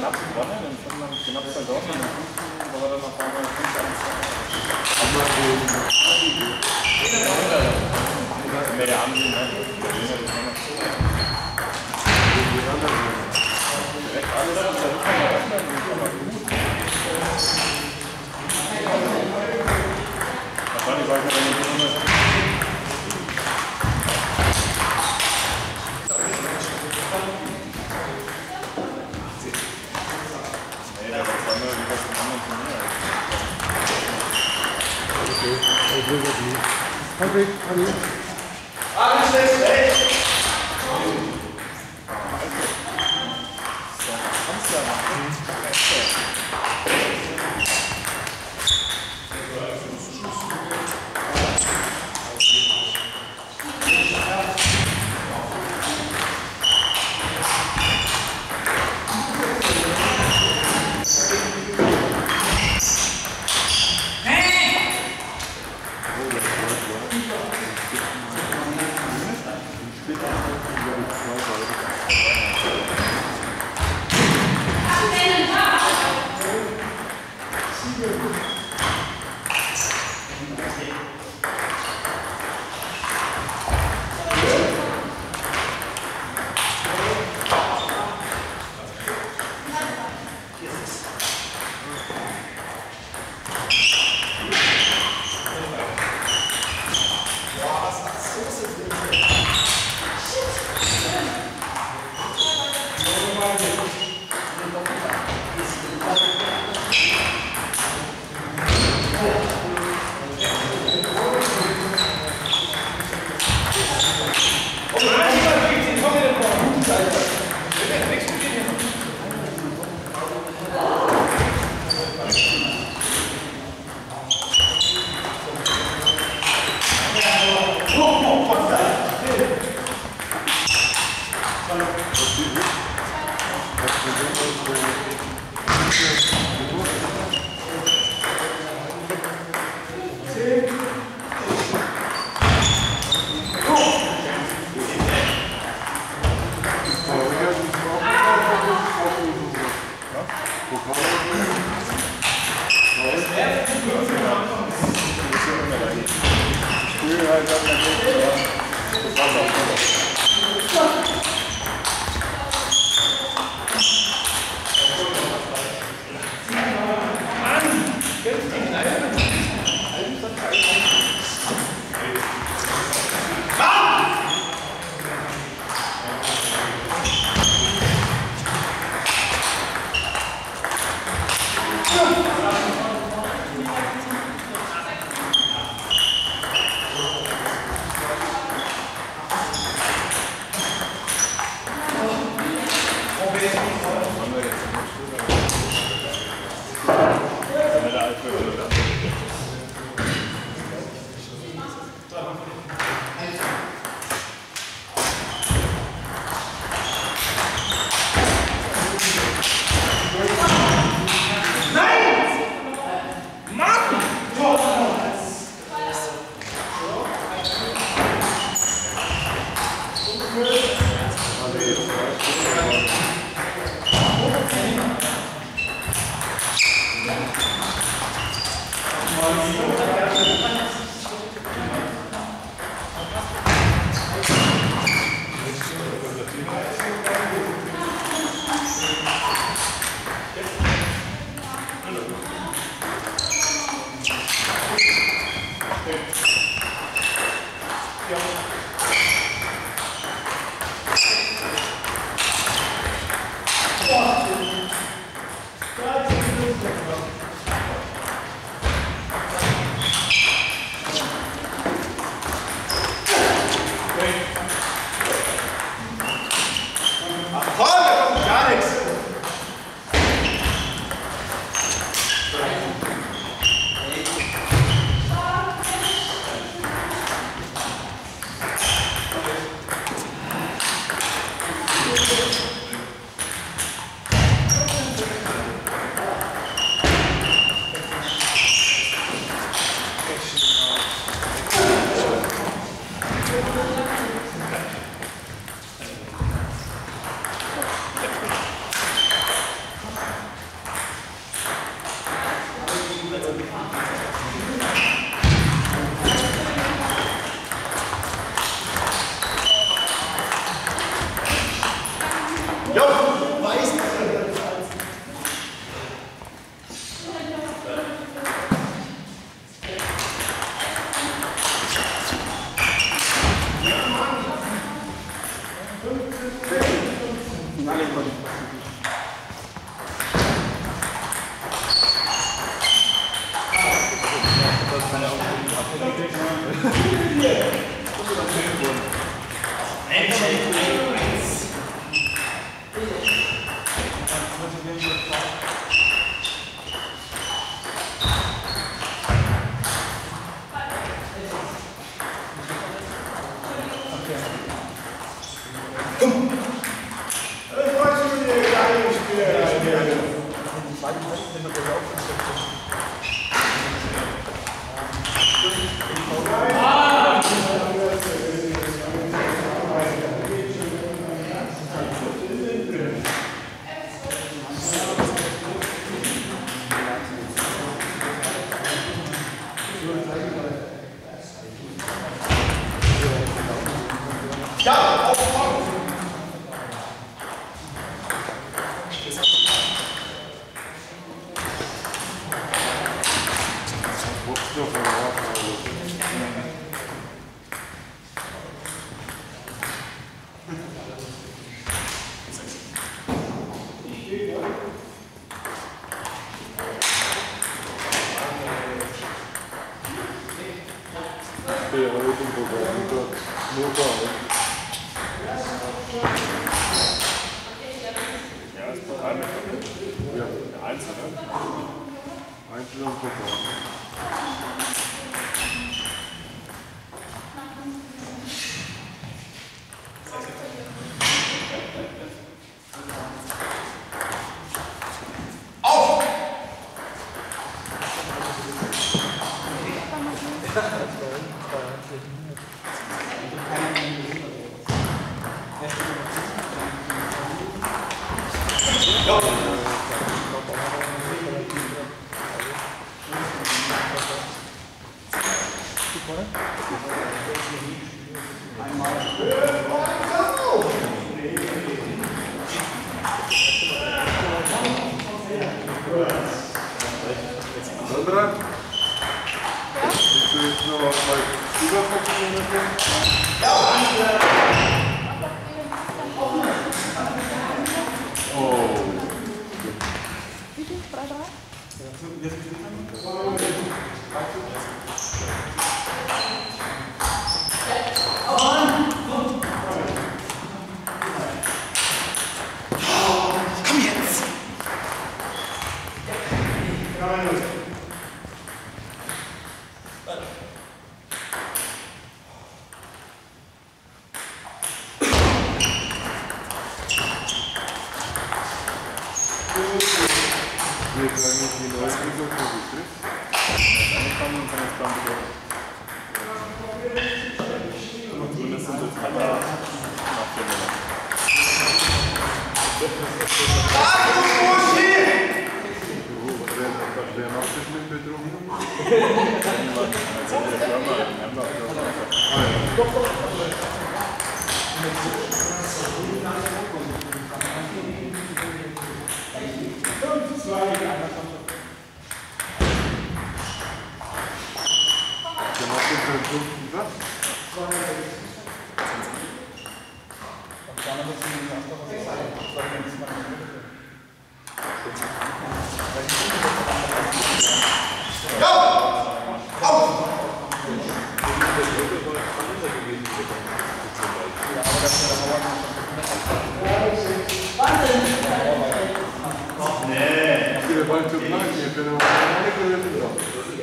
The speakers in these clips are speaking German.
knapp dran, dann schon mal knapp verloren, aber dann noch einmal 5-1. Mehr der Arme, ne? Direkt alles, das kann man öffnen, das kann man gut. Wahrscheinlich war ich mir nicht Henrik, Henrik. Alles schlecht, recht! Sandra? Willst du jetzt noch mal überfokussieren? Oh. Wie viel? 3, 3? Komm jetzt! Jetzt eigentlich die neue Saison für dich, Angefangen und dann ist dann wieder. Und das sind jetzt halt nach 4 Monaten. Wer macht das mit Betrug? Also die Firma im November oder so. Der macht den für den 5. Satz. Der Ball zu klein, wir können auch keine Größe drauf.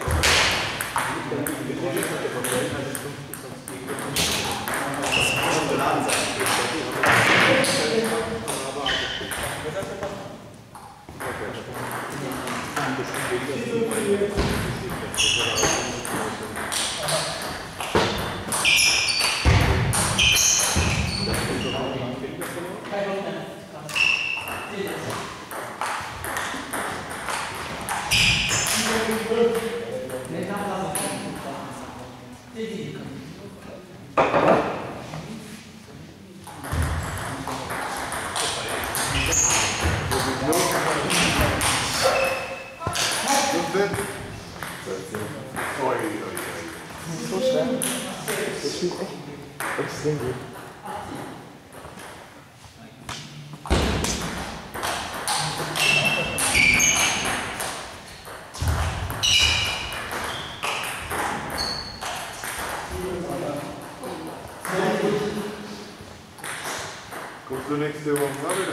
So schwer. Das spielt echt extrem gut. nächste Woche auch wieder.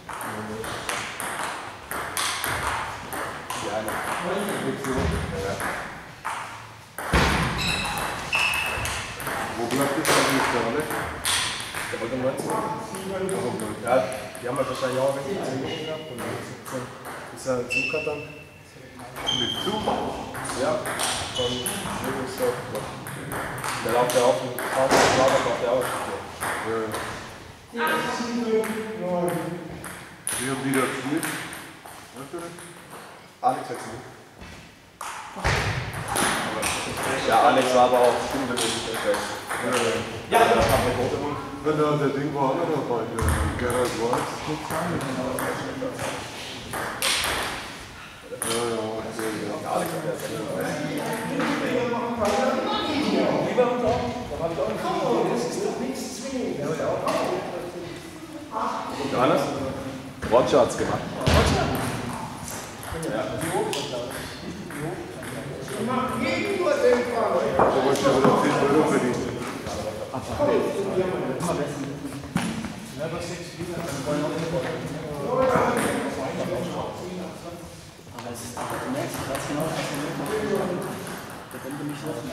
Ja, nächste Woche. Ja. Wo bleibt das eigentlich da, ne? Der wollte 19. Ja, die haben halt wahrscheinlich auch richtig 10 gehabt und 17 ist ja ein Zug hat dann. Mit Zug? Ja, von Löwensdorf. Der läuft ja auf dem Fahrrad, auf der auch. Ja. Wie haben die da gespielt? Weißt du das? Alex hat sie. Ja, Alex war aber auch Stunde mit ja, das hat mir große Mund. Wenn da der Ding war auch noch dabei, der Gerhard Weiß. Ja, okay. Alex hat ja sehr Johannes? Roger hat's gemacht. Aber ich habe da 10 Euro verdient. Aber es ist einfach, du merkst, ich weiß genau, was du willst. Da könnte mich noch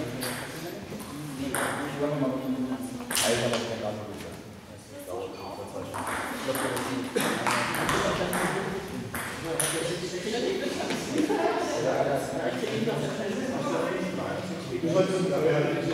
Ich